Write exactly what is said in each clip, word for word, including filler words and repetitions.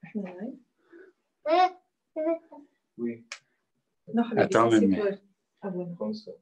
Oui. Attends, mais... Comme ça.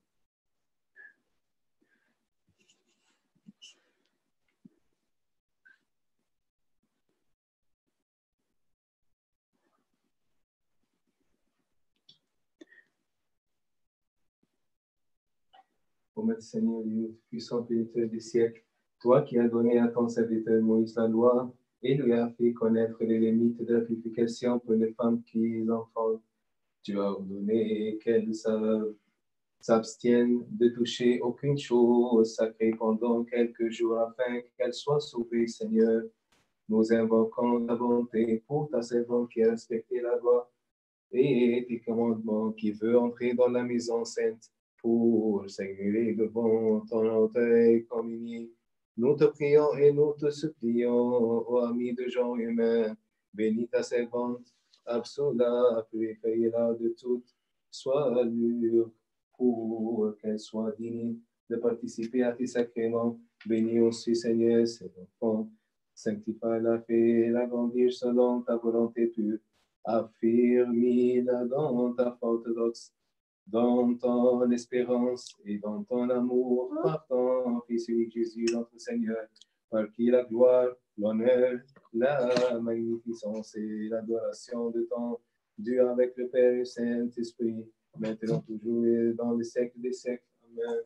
Ô notre Seigneur Dieu, puissant péniteur des siècles, toi qui as donné à ton serviteur Moïse la loi et lui as fait connaître les limites de la purification pour les femmes qui enfantent, tu as ordonné qu'elles s'abstiennent de toucher aucune chose sacrée pendant quelques jours afin qu'elles soient sauvées, Seigneur. Nous invoquons ta bonté pour ta servante qui a respecté la loi et tes commandements, qui veut entrer dans la maison sainte pour s'agréer devant ton autel communié. Nous te prions et nous te supplions, ô ami de gens humains, bénis ta servante, absous-la, purifie-la de toute soilure, pour qu'elle soit digne de participer à tes sacrements. Bénis aussi, Seigneur, cet enfant, sanctifie-la, fais-la grandir selon ta volonté pure. Affirme-la dans ta foi orthodoxe, dans ton espérance et dans ton amour, par ton Fils unique Jésus, notre Seigneur, par qui la gloire, l'honneur, la magnificence et l'adoration de ton Dieu avec le Père et le Saint-Esprit, maintenant toujours et dans les siècles des siècles. Amen.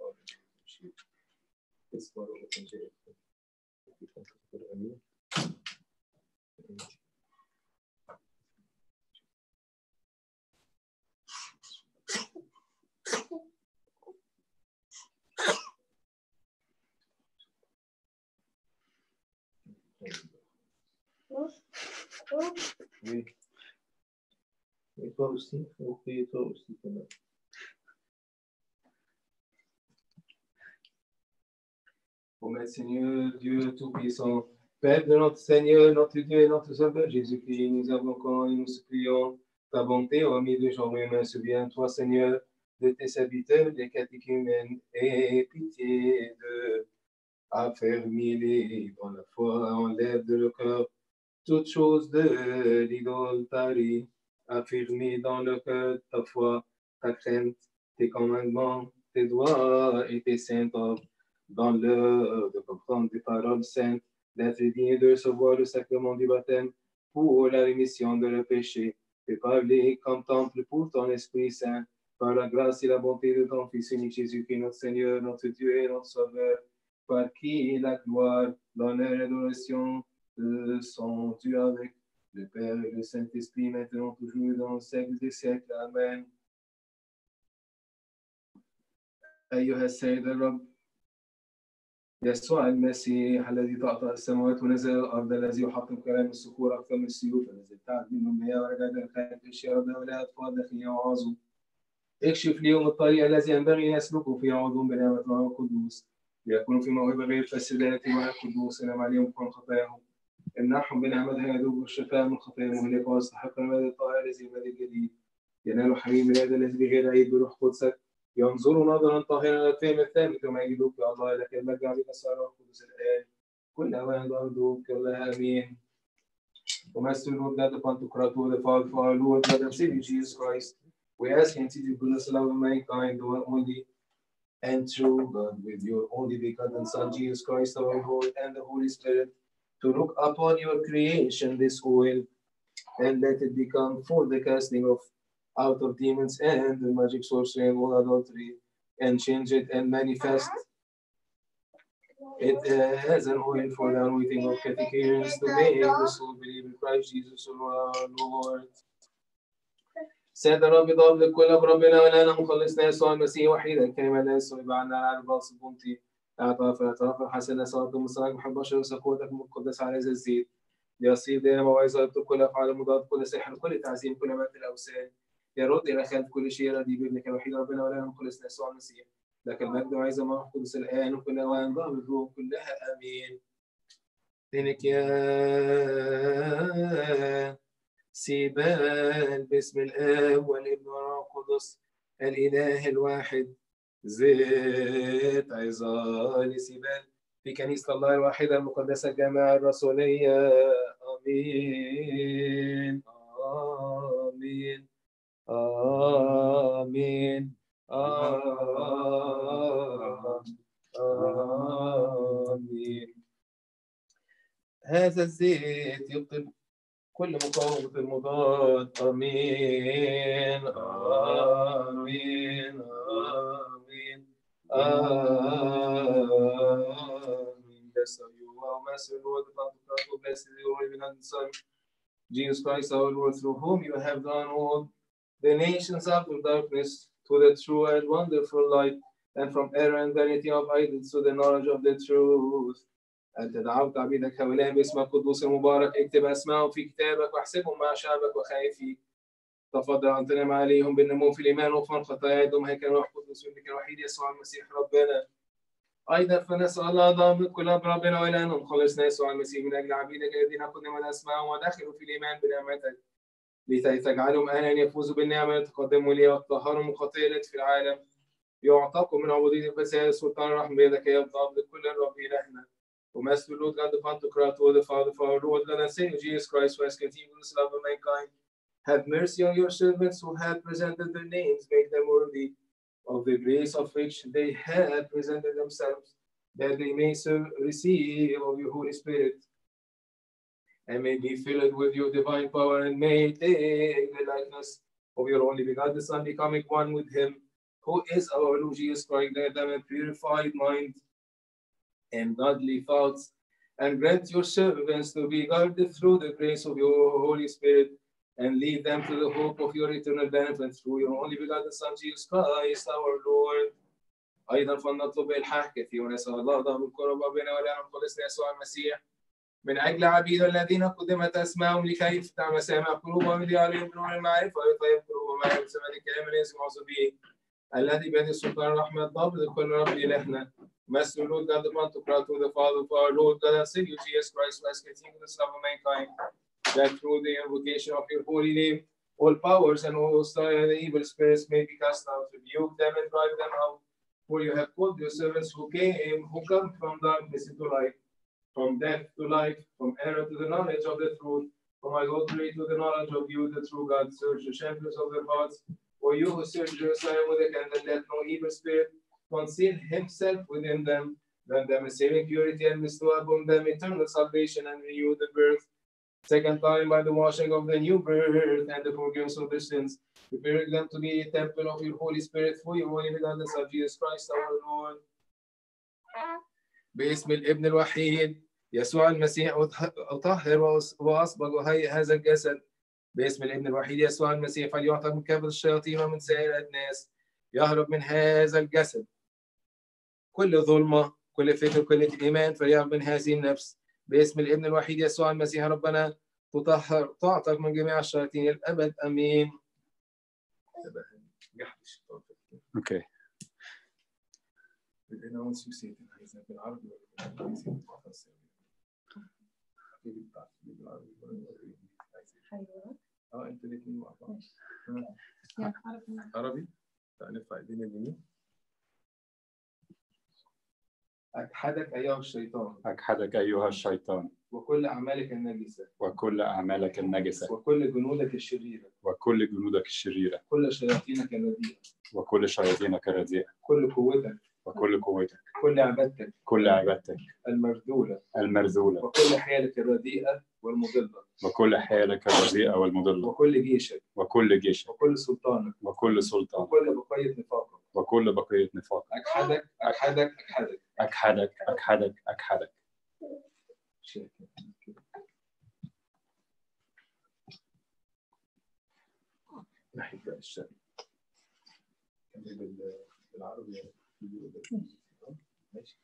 Oui. Et toi aussi, il faut prier toi aussi. Ô notre Seigneur, Dieu Tout-Puissant, Père de notre Seigneur, notre Dieu et notre Sauveur Jésus-Christ, nous invoquons et nous supplions ta bonté, ô ami de gens humains. Souviens-toi, Seigneur, de tes serviteurs, des catéchumènes, et pitié de affermis-les dans la foi, enlève de leur cœur toute chose de l'idolâtrie, affirmer dans le cœur ta foi, ta crainte, tes commandements, tes droits et tes saintes œuvres, dans l'heure de comprendre tes paroles saintes, d'être digne de recevoir le sacrement du baptême pour la rémission de leurs péchés. Prépare-les comme temple pour ton Esprit Saint, par la grâce et la bonté de ton Fils unique Jésus-Christ, notre Seigneur, notre Dieu et notre Sauveur, par qui la gloire, l'honneur et l'adoration sont Dieu avec le Père et le Saint-Esprit, maintenant toujours dans le siècle des siècles. Amen. أيها السيد الرب يسوع المسيح الذي تعطى السماوات ونزل الأرض، الذي يحطم كلام الصخور أكثر من السيوف، الذي ابتعد منهم مياه ورجعت الخارج أشياء ربنا ولا أطفال داخلية وعظوا. اكشف ليهم الطريق الذي ينبغي أن يسلكوا فيه، عوضهم بنعمة الروح القدوس، ليكونوا في موهبة غير فاسدات ولا قدوس إنما عليهم كل خطاياهم. امنحهم بنعمتها يذوب الشفاء من خطايا مهلكة ويستحق الميلاد الطاهر الذي الميلاد الجديد. ينالوا حبيب ميلاد الذي بغير عيب بروح قدسك، ينظروا نظرا طاهرا الفهم الثابت وما يجدوك يا الله، لك المجد عليك الصلاة والقدس الآن كل أوان ضربك كلها آمين. ومستر Lord God, upon to cry to the Father for our Lord God and Savior Jesus Christ, we ask Him to do goodness and love of mankind, the one only and true God, with your only begotten Son Jesus Christ our Lord and the Holy Spirit, to look upon your creation, this oil, and let it become for the casting of out of demons and the magic, sorcery, and all adultery, and change it and manifest it uh, as an oil for the anointing of catechumenes, to make the soul believe in Christ Jesus our Lord. سيد الرب ضاب لكل ربنا ولنا مخلصنا يسوع المسيح وحيدا الكلمة لا يسوع بعنا على الباص بنتي اعطاف اعطاف حسنا صلاه مصراك محب بشر وسكوتك مقدس على هذا الزيت ليصير دينا موعظه كل افعال مضاد كل سحر كل تعزيم كل مات الاوثان يرد الى خلف كل شيء ردي بابنك الوحيد ربنا ولنا مخلصنا يسوع المسيح لك المجد وعزه ما قدس الان وكل اوان ضاب الروح كلها امين. دينك يا سيبان باسم الآب والابن والروح القدس الإله الواحد زيت عظال سيبان في كنيسة الله الواحدة المقدسة الجامعة الرسولية. آمين. آمين آمين آمين آمين. هذا الزيت يبطل كل مقاومة المضاد. آمين آمين آمين آمين. Bless you, our Master, Lord, the Father, God, bless you, Holy Beloved Son, Jesus Christ, our Lord, through whom you have drawn all the nations out of darkness to the true and wonderful light, and from error and vanity of idols to the knowledge of the truth. أنت دعوت عبيدك هؤلاء باسمك القدوس المبارك، اكتب أسمائهم في كتابك واحسبهم مع شعبك وخائفيك. تفضل أن تنعم عليهم بالنمو في الإيمان وفرق خطاياهم هيكل روح قدس ابنك الوحيد يسوع المسيح ربنا. أيضا فنسأل الله ضامن كل أمر ربنا وإلهنا مخلصنا يسوع المسيح من أجل عبيدك الذين قدموا أسمائهم ودخلوا في الإيمان بنعمتك، لكي تجعلهم أهلا يفوزوا بالنعمة ويتقدموا لي ويطهروا من خطيئة التي في العالم، يعتقوا من عبودية الفساد سلطان الرحمة بيدك يا رب لكل الرب إلهنا. ومثل Lord God the Pantocrator, the Father for our Lord God and Savior Jesus Christ, who has continued to love mankind, have mercy on your servants who have presented their names, make them worthy of the grace of which they have presented themselves, that they may so receive of your Holy Spirit, and may be filled with your divine power, and may take the likeness of your only begotten Son, becoming one with him, who is our Lord Jesus Christ, that them a purified mind and godly thoughts, and grant your servants to be guarded through the grace of your Holy Spirit, and lead them to the hope of your eternal benefit through your only begotten Son, Jesus Christ, our Lord. أيضا فلنطلب بالحق كثير ونسأل الله ضابط القرب ربنا ولنا مخلصنا يسوع المسيح من أجل عبيد الذين قدمت أسمائهم لكي يفتح مسامع قلوبهم ليعلموا بنور المعرفة ويطيب قلوبهم مع سمع الكلام الذي يسمعوا به الذي بيد السلطان الرحمة ضابط الكل رب إلهنا. Master, Lord God, the Pantocrator, the Father of our Lord God and Savior Jesus Christ, who has continued the love of mankind, that through the invocation of your holy name, all powers and all hostile and evil spirits may be cast out, rebuke them and drive them out. For you have called your servants who came, who come from darkness into light, from death to life, from error to the knowledge of the truth, from adultery to the knowledge of you, the true God. Search the chambers of their hearts, for you who search Jerusalem with a candle, let no evil spirit conceal himself within them, grant them a saving purity and bestow upon them eternal salvation and renew the birth, second time by the washing of the new birth and the forgiveness of their sins, preparing them to be a temple of your Holy Spirit for your holy begotten Son Jesus Christ our Lord. باسم الابن الوحيد يسوع المسيح أطهر وأصبغ وهيئ هذا الجسد. باسم الابن الوحيد يسوع المسيح فليعتق من كافة الشياطين ومن سائر الناس، يهرب من هذا الجسد كل ظلمة كل فكر كل إيمان، فليهرب من هذه النفس. باسم الابن الوحيد يسوع المسيح ربنا تطهر تعتق من جميع الشياطين الأبد آمين. Okay. اه انتوا الاثنين مع بعض. عربي. تعال نرفع ايدينا اليمين. أجحدك أيها الشيطان. أجحدك أيها الشيطان. وكل أعمالك النجسة. وكل أعمالك النجسة. وكل جنودك الشريرة. وكل جنودك الشريرة. كل شياطينك الرديئة. وكل شياطينك الرديئة. كل قوتك. وكل قوتك. كل عبادتك. كل عبادتك. المرذولة. المرذولة. وكل حيلك الرديئة والمضلة. وكل حيلك الرديئة والمضلة. وكل جيشك. وكل جيشك. وكل سلطانك. وكل سلطان. وكل بقية نفاقك. وكل بقية نفاقك. أجحدك أجحدك أجحدك. أجحدك أجحدك أجحدك. نحب الشعر. بالعربي. ماشي.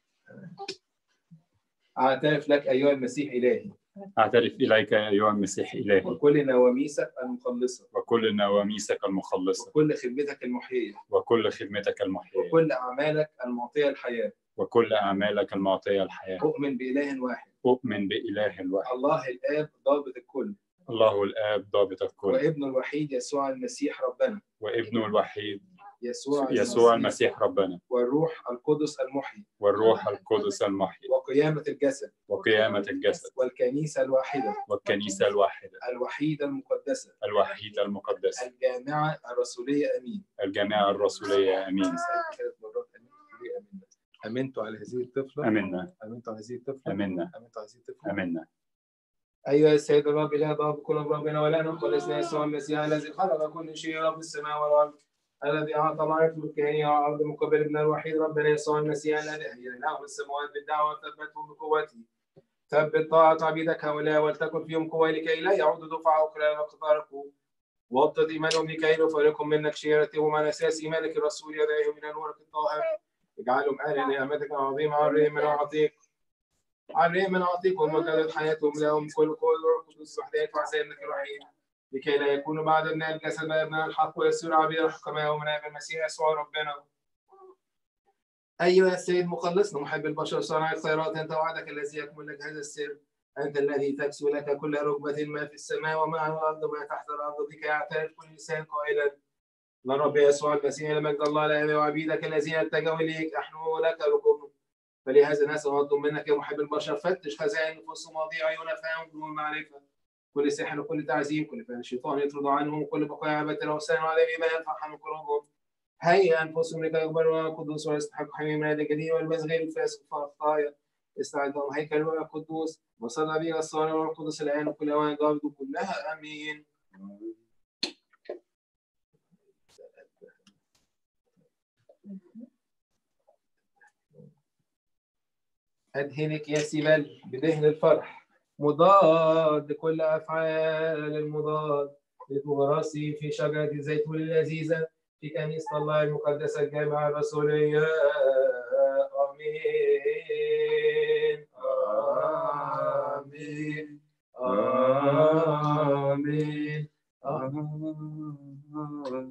أعترف لك أيها المسيح إلهي. أعترف إليك أيها المسيح إلهي. وكل نواميسك المخلصة. وكل نواميسك المخلصة. وكل خدمتك المحيية. وكل خدمتك المحيية. وكل أعمالك المعطية الحياة. وكل أعمالك المعطية الحياة. أؤمن بإله واحد. أؤمن بإله واحد. الله الآب ضابط الكل. الله الآب ضابط الكل. وابن الوحيد يسوع المسيح ربنا. وابنه الوحيد يسوع يسوع المسيح ربنا والروح القدس المحيي والروح القدس المحيي وقيامة الجسد وقيامة الجسد والكنيسة الواحدة والكنيسة الواحدة الوحيدة المقدسة الوحيدة المقدسة الجامعة الرسولية أمين. الجامعة الرسولية أمين. أمنت على هذه الطفلة. أمنا. أمنت على هذه الطفلة. أمنا. أمنت على هذه الطفلة. أمنا. أيها السيد الرب إله ضاب كل ربنا ولا نخلصنا يسوع المسيح الذي خلق كل شيء رب السماء والأرض الذي أعطى معرفة الكهنة على الأرض مقابل ابن الوحيد ربنا يسوع المسيح الذي أحييناه السماوات بالدعوة وثبتهم بقوته. ثبت طاعة عبيدك هؤلاء ولتكن فيهم قوة لكي لا يعودوا دفعة أخرى وقطاركم. وطد إيمانهم لكي يفرقهم منك شيرتهم على أساس إيمانك الرسول يدعيهم إلى نورك الطاهر. اجعلهم أهلا نعمتك العظيمة عريم من أعطيك عريم من أعطيك ومجدد حياتهم لهم كل قول القدس وحدات وعزائمك الرحيم لكي لا يكونوا بعد ابناء الجسد بل ابناء الحق ويسير عبيد الحكماء ومنابر المسيح يسوع ربنا. أيها السيد مخلصنا محب البشر صانع الخيرات أنت وعدك الذي يكمل لك هذا السر. أنت الذي تكسو لك كل ركبة ما في السماء وما على الأرض وما تحت الأرض بك يعترف كل لسان قائلا للرب يسوع المسيح لمجد الله الآب وعبيدك الذين اتجهوا إليك أحنوا لك ركوبهم. فلهذا ناس نطلب منك يا محب البشر فتش خزائن نفوسهم ومواضيع عيون فهم بدون معرفة. كل سحر وكل تعزيم كل فعل الشيطان يطرد عنهم وكل بقايا عبادة الأوثان وعلى ما ينفع من قلوبهم. هيئ أنفسهم لكي يقبلوا القدوس ويستحقوا حميم هذا الجديد والمزغير الفاسق فالخطايا. استعد لهم هيكل الروح القدوس وصلى به الصالح والقدس الآن وكل أوان ضابط كلها آمين. أدهنك يا سبل بدهن الفرح مضاد لكل أفعال المضاد لتغرسي في شجرة الزيتون اللذيذة في كنيسة الله المقدسة الجامعة الرسولية. آمين آمين آمين آمين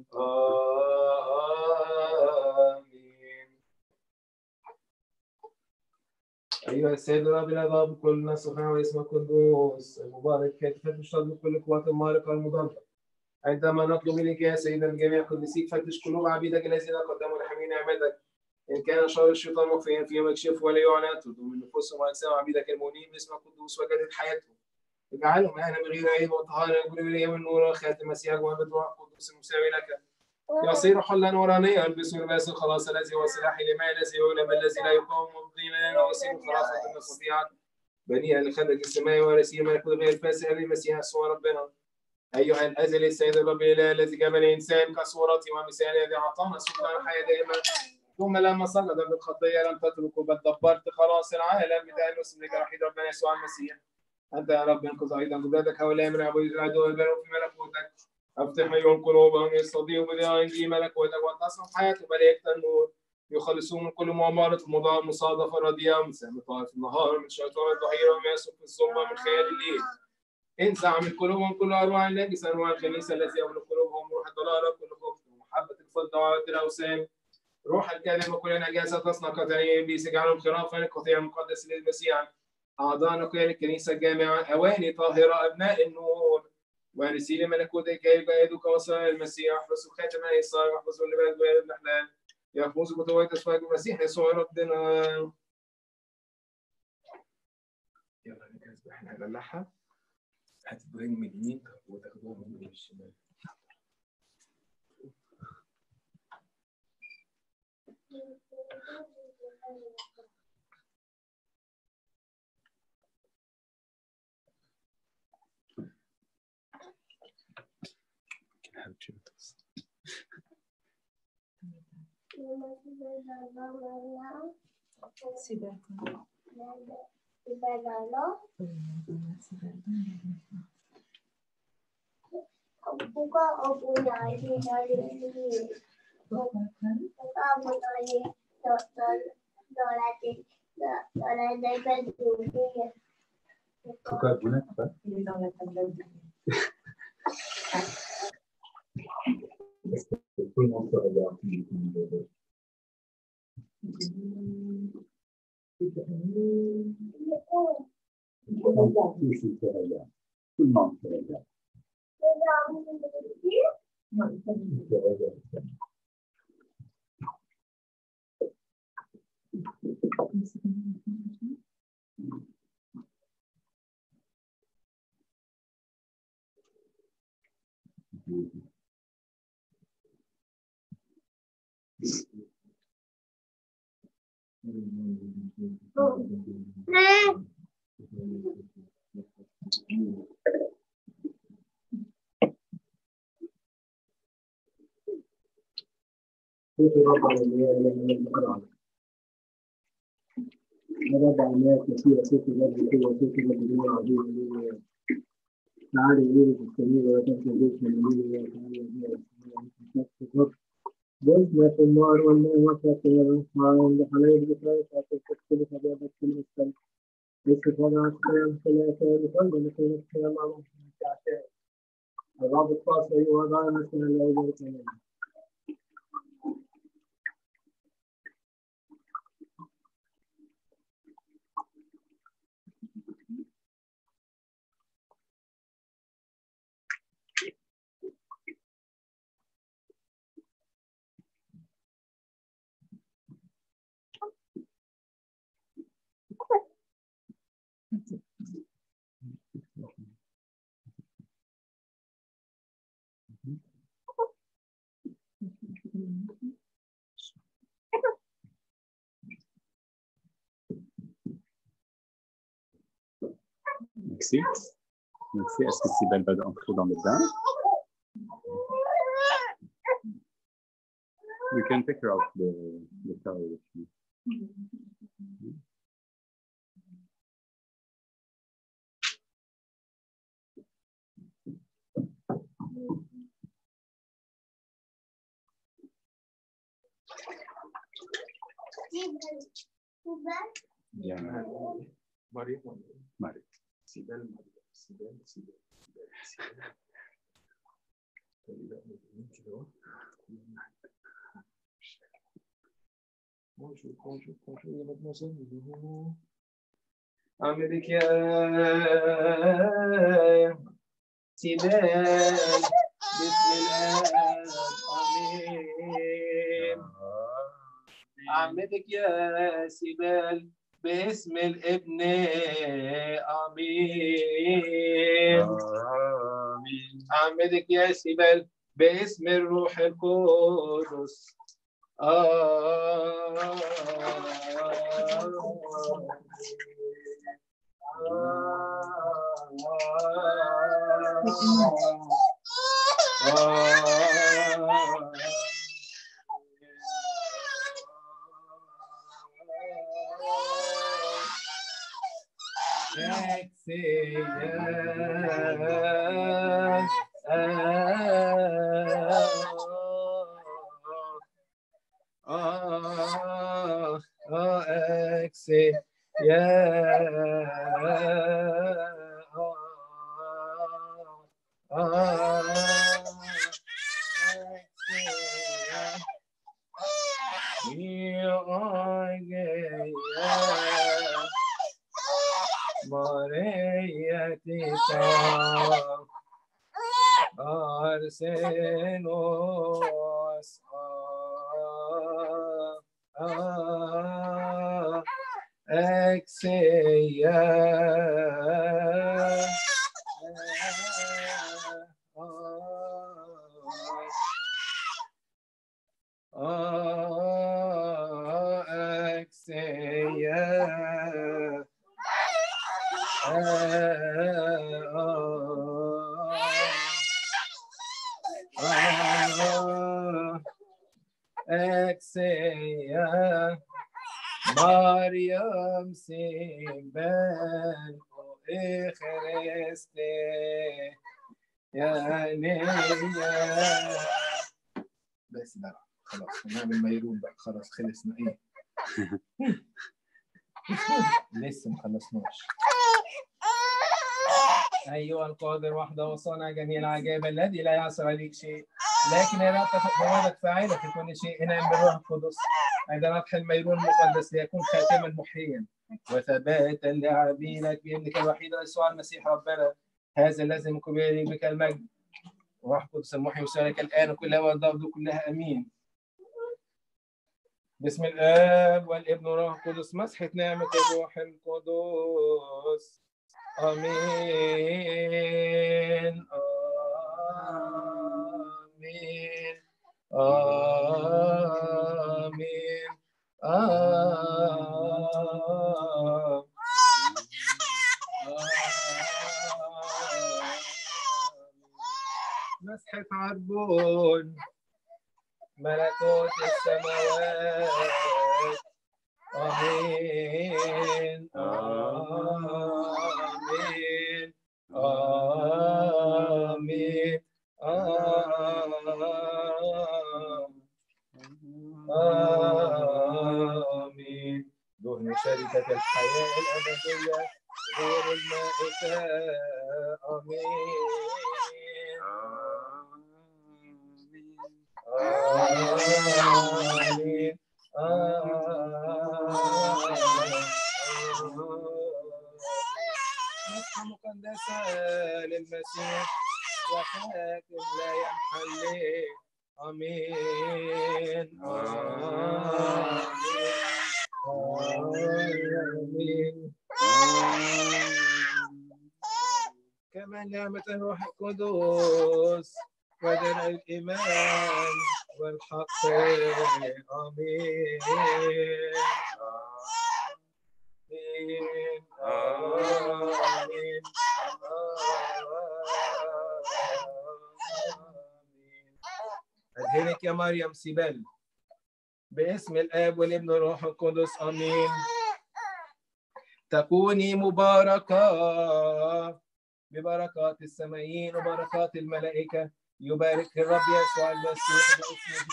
أيها السيد الرب الأباب كل ناس وخير اسمك القدوس المبارك كيف تفتش بكل قوات المارقة المضادة. عندما نطلب منك يا سيدنا الجميع قدسيك فتش قلوب عبيدك الذين قدموا لحمي نعمتك. إن كان شر الشيطان مخفيا فيهم اكشف ولا يعلن ترد من نفوسهم وأجسام عبيدك المؤمنين باسمك القدوس وجدد حياتهم. اجعلهم أهلا من غير عيب وطهارة يقولوا إليهم النور خاتم المسيح وهبة الروح القدس المساوي لك. يصير حلا نورانيا يلبسوا لباس الخلاص الذي هو سلاح الإيمان الذي يعلم الذي لا يقاوم مبطين لنا وسيم خلاصة المستطيعات بني الخلق السماوي ورسيل ملكوت غير فاسد المسيح يسوع ربنا. أيها الأزلي السيد الرب الإله الذي جبل الإنسان كصورته ومثاله الذي أعطانا سلطان الحياة دائما ثم لما سقط بالخطية لم تتركه بل دبرت خلاص العالم بتأنس ابنك الوحيد ربنا يسوع المسيح. أنت يا رب انقذ أيضا جبلتك هؤلاء من عبيد العدو والبنون في ملكوتك. افتح عيون قلوبهم يستضيئوا بدعاء في ملكوتك وتصنع حياتهم ملائكة النور يخلصون من كل مؤامرة مصادفة رديئة من سهم طائف النهار من شيطان الظهيرة وما يسوق في الظلمة من خيال الليل. انزع من قلوبهم كل أرواح النجسة أنواع الخنيسة التي يملك قلوبهم روح الضلالة كل خبث ومحبة الفضة وعبادة الأوثان. روح الكلام وكل نجاسة تصنع قتلين إبليس اجعلهم خرافا للقطيع المقدس للمسيح. أعضاء نقية الكنيسة الجامعة أواني طاهرة أبناء النور وارثين لملكوتك كي يجاهدوا كوصايا المسيح. احرسوا خاتم الإيصال واحفظوا اللباس بيد الأحلام يفوزوا بطوية أسفاد المسيح يسوع ربنا. يلا نجهز احنا هنلحها هتدوها من اليمين وتاخدوها من الشمال. Buka aku nyari dari ini. Buka aku nyari dolar dolar dolar dari baju. Buka guna apa? Ini dolar baju. Tout le monde se regarde. Tout le monde se regarde. رب عمليات مسيح صوت الرب قوة صوت الرب دنيا عظيمة تعالى إليه في السمير ولا تنسى البيت من أمينه وتعالى جزنا في النار والماء وسط الرحمن بحليل بكرة فاتت تكتب فبابت في المستمع باستفادة عن الكلام ثلاثة لكل مثل الكلام على الشعشاء الرب الخاص أيها الرب مثل الأول كمان Merci. Merci. Est-ce que Sybelle va entrer dans le bain? You can take her out the, the towel with you. Bien. Marie. Marie. Sybelle, Marie. Sybelle, Sybelle, Sybelle. Bonjour, bonjour, bonjour, mademoiselle. أعمدك يا سيبال بسم الله آمين. أعمدك يا سيبال باسم الابن آمين. أعمدك يا سيبال باسم الروح القدس آه Arsenos Exeia Exeia Mariam Simben Echreste يعني بس بقى خلاص نعمل ميرون بقى خلاص خلصنا ايه لسه ما خلصناش. ايها القادر وحده وصانع جميع العجائب الذي لا يعثر عليك شيء لكن ارادتك فاعله في كل شيء انعم بالروح القدس عندما ندخل الميرون المقدس ليكون خاتما محيا وثباتا لعبيدك بابنك الوحيد يسوع المسيح ربنا هذا الذي من قبل بك المجد وروح القدس المحيي وسالك الان وكل هوى الضرب كلها امين. بسم الآب والابن والروح القدس. مسحة نعمة الروح القدس. آمين آمين آمين آمين. مسحة عربون ملكوت السماوات. آمين آمين آمين آمين. دهن شركة الحياة الأبدية غير المائتة. آمين آمين مسحة مقدسة للمسيح وحاكم لا ينحل. آمين آمين آمين. كما نعمة الروح القدس ودرع الإيمان والحق. آمين آمين آمين آمين. أدهنك يا مريم سيبل باسم الآب والابن والروح القدس. آمين. تكوني مباركة ببركات السمائيين وبركات الملائكة. يبارك الرب يسوع المسيح باسمه.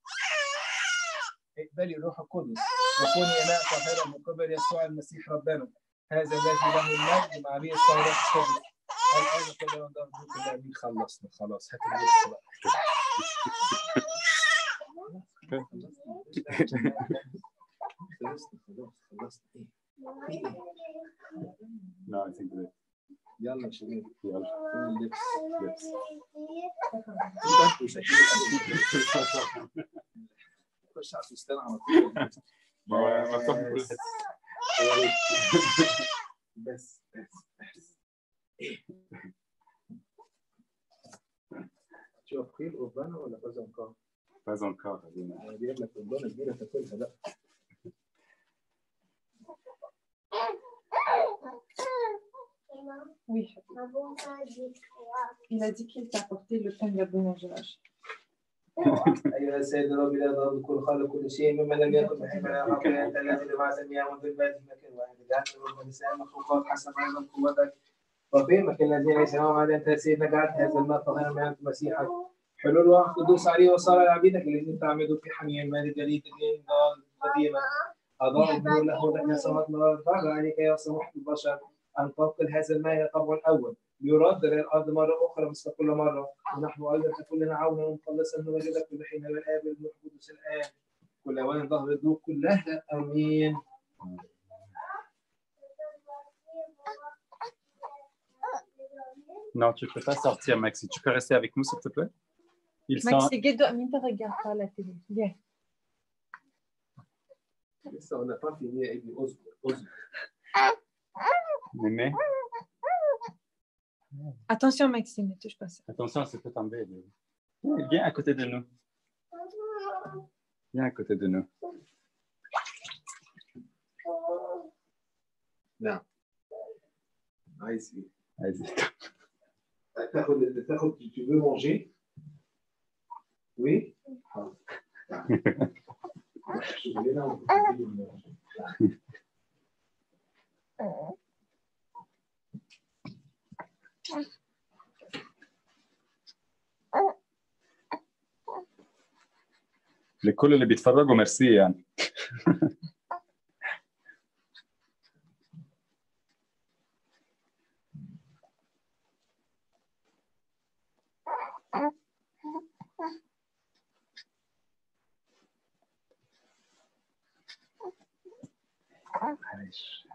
اقبلي الروح القدس وكوني إناء طاهرة من قبل يسوع المسيح ربنا، هذا الذي له المجد مع به الصالح القدس الآن كل يوم. كل أمين. خلصنا خلاص. هات اللبس بقى. خلصنا خلاص خلصنا. ايه؟ No, I think that. يلا يا شباب يلا. اللبس لبس. خش على الفستان على طول. بس بس بس. شوف خيل أوبانا ولا بازنكار؟ بازنكار. أنا جايب لك أوبانا كبيرة تاكلها بقى. Oui. Il a dit qu'il t'a apporté le pain de la bonne âge. أيها السيد الرب لا ضرب كل خالق كل شيء مما لم يكن بحماية حقا أنت الذي لبعث المياه منذ البدء في مكان واحد جعلت الرب الإنسان مخلوقات حسب أيضا قوتك وفي مكان الذين يسمعون على أنت يا سيدنا جعلت هذا الماء طاهرا من عند مسيحك. حلول روح القدوس عليه وصار لعبيدك الذين تعمدوا في حمية المال الجليد الدين قديما أضاء النور له لأن سمت مرار فرج عليك يا سموحة البشر أن تنقل هذا الماء طبعا الأول ليرد للأرض مرة أخرى مثل كل مرة، ونحن أيضا تكون لنا عونا ومخلصا نمجدك كل حين والآب والروح القدس الآن كل أوان ظهر الذنوب كلها. آمين. Non, tu ne peux pas sortir, Maxi. Tu peux rester avec nous, s'il te plaît. Il Maxi, sent... Guido, Aminta, regarde pas la télé. Viens. لسه on n'a pas fini يا ابني. اصبر اصبر. Mémé. Attention, Maxi, ne touche pas ça. Attention, ça peut tomber. Viens à côté de nous. Viens à côté de nous. نعم. عايز ايه؟ عايز ايه؟ تاخد تاخد tu veux manger? Oui. لكل اللي بيتفرجوا ميرسي يعني. معلش.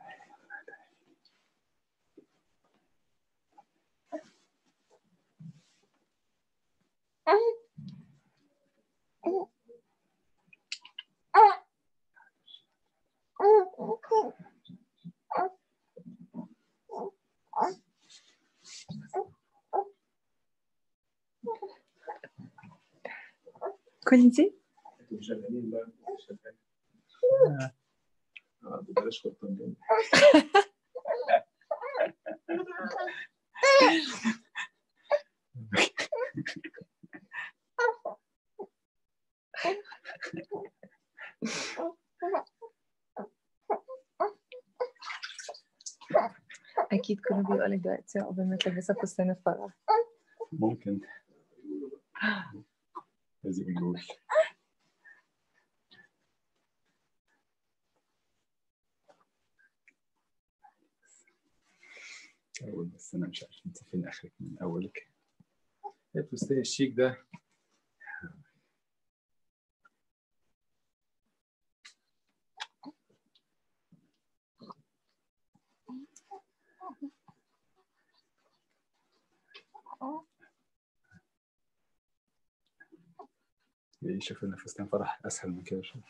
كنتي؟ انتوا شغالين بقى شغالين اه بلاش قطن جنبي. أكيد كله بيقول لك دلوقتي قبل ما تلبسها فستان الفرح. ممكن لازم نقول أول، بس أنا مش عارف أنت فين آخرك من أولك. ايه الفستان الشيك ده؟ إيه، شوف لنا فستان فرح أسهل من كده شوف.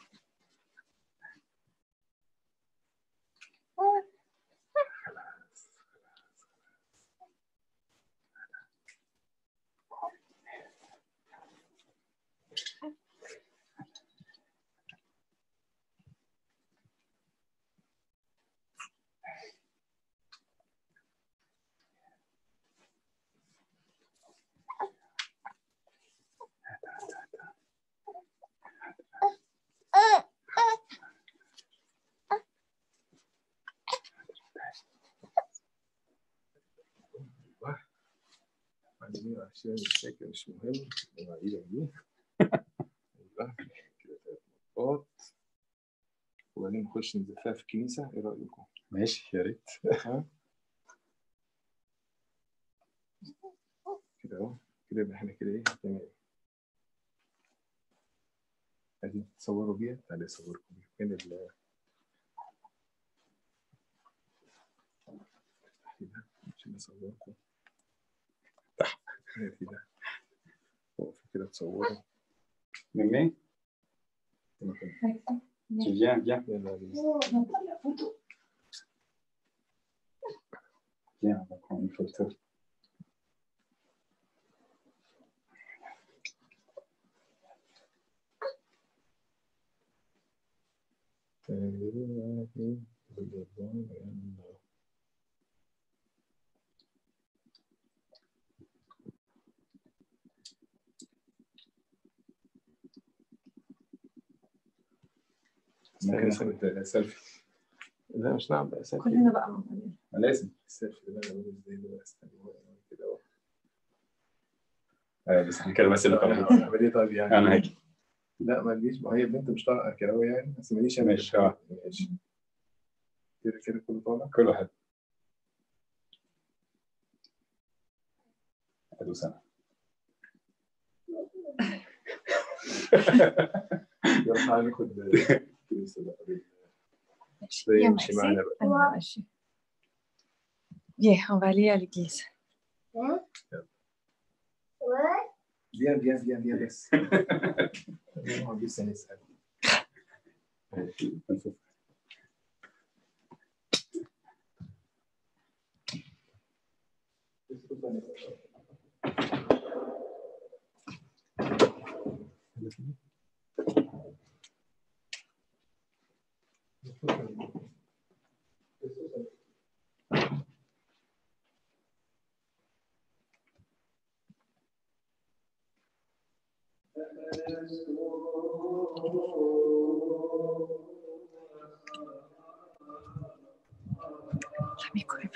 عايزين عشان الشكل مش مهم العيدة دي. ايوه كده ثلاث نقاط وبعدين نخش نزفها في الكنيسة. ايه رأيكم؟ ماشي يا ريت. ها؟ كده اهو كده يبقى احنا كده ايه تمام. عايزين تصوروا بيها؟ تعالى اصوركم بيها. فين ال ده عشان اصوركم تحت في ده وقف كده تصوروا. ميمي tu viens, viens. يلا بينا. Viens, on va prendre une photo. ممكن ناخد سيلفي. لا مش نعم بقى سيلفي. كلنا بقى موجودين. لازم. السيلفي ده انا بقول ازاي ده استنى كده اهو. آه بس احنا كده بس اللي طالعين. اعمل ايه طيب يعني؟ انا هاجي. لا ما تجيش، ما هي البنت مش طالعه كده يعني، بس ماليش انا. ماشي اه ماشي كده كده كله طالع. كل واحد. ادو سنة. يلا تعالى ناخد كنيسة بقى. Viens, نمشي معانا بقى. Allez, Maïchi. Viens, on va aller à l'église. Hein? Ouais. Viens, viens, viens, viens بس. نقعد لسه نسأل. Let me quiver.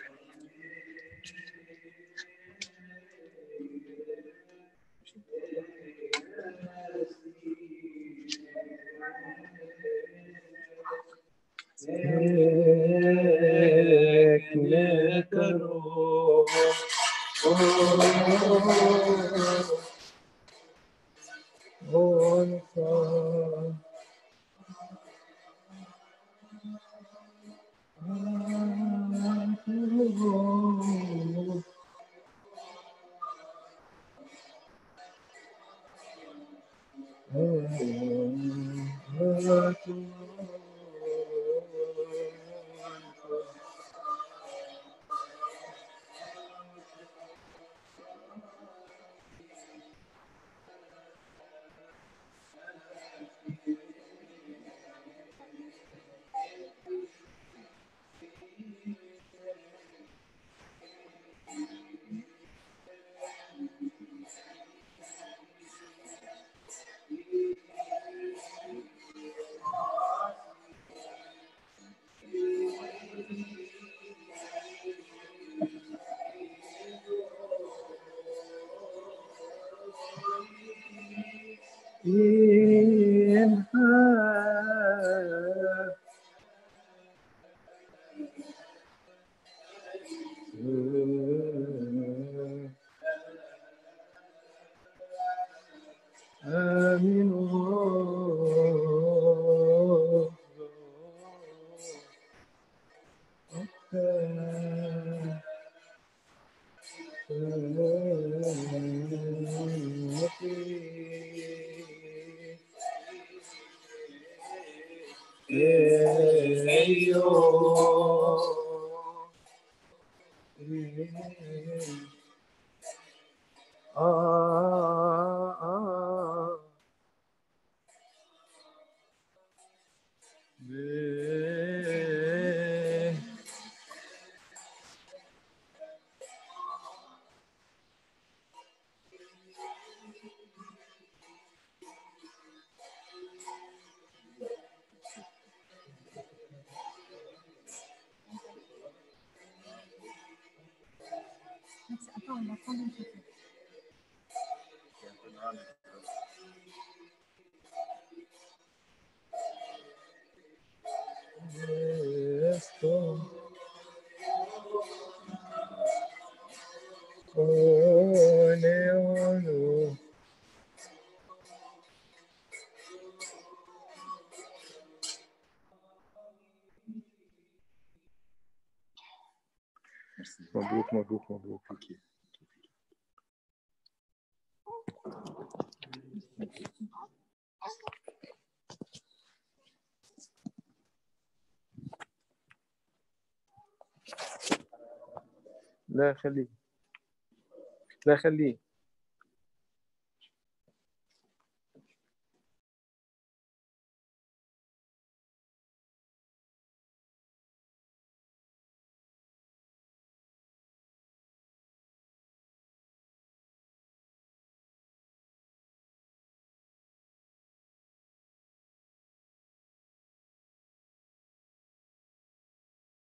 Attends, on va prendre un petit peu. مبروك مبروك مبروك. لا خليه لا خليه